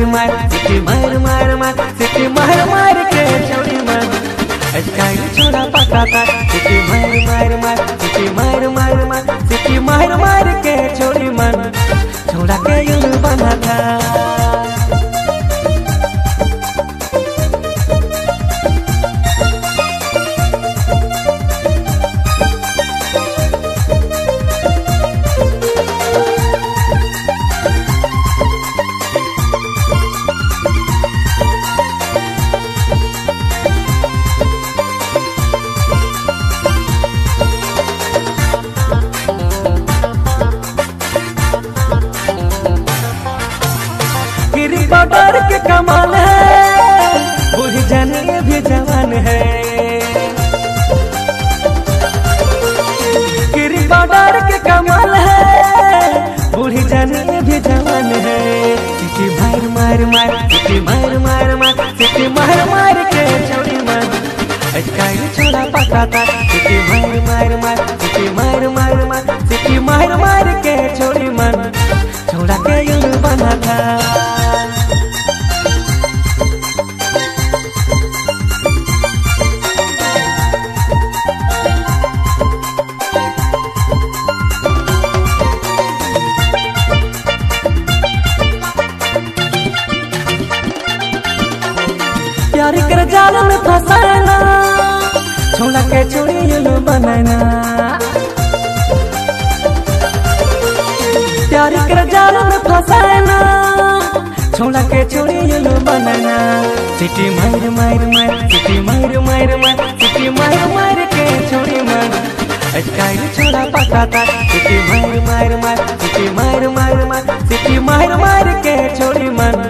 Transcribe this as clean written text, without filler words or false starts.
मार सिटी मार मार मार सिटी मार मार के छोड़ी मन स्टाइल छोड़ा पकाता सिटी मार मार मार सिटी मार मार मार सिटी मार मार के छोड़ी मन छोड़ा के यूं बना था। बॉर्डर के कमाल है बूढ़ी जाने भी जवान है। गिरी बॉर्डर के कमाल है बूढ़ी जाने भी जवान है। सिटी मार मार मार सिटी मार मार मार सिटी मार मार के छोड़ी मन स्टाइल छोड़ा पकाता सिटी मार मार मार सिटी मार मार मार सिटी मार मार के छोड़ी मन छोड़ा के यूं बना था। प्यार कर जाल में फसाना छोड़ा के चोरी यूं बनाना। प्यार कर जाल में फसाना छोड़ा के चोरी यूं बनाना। सिटी मार मार मार सिटी मार मार मार सिटी मार मार के छोड़ी मन स्टाइल छोड़ा पकाता सिटी मार मार मार सिटी मार मार मार सिटी मार मार के छोड़ी मन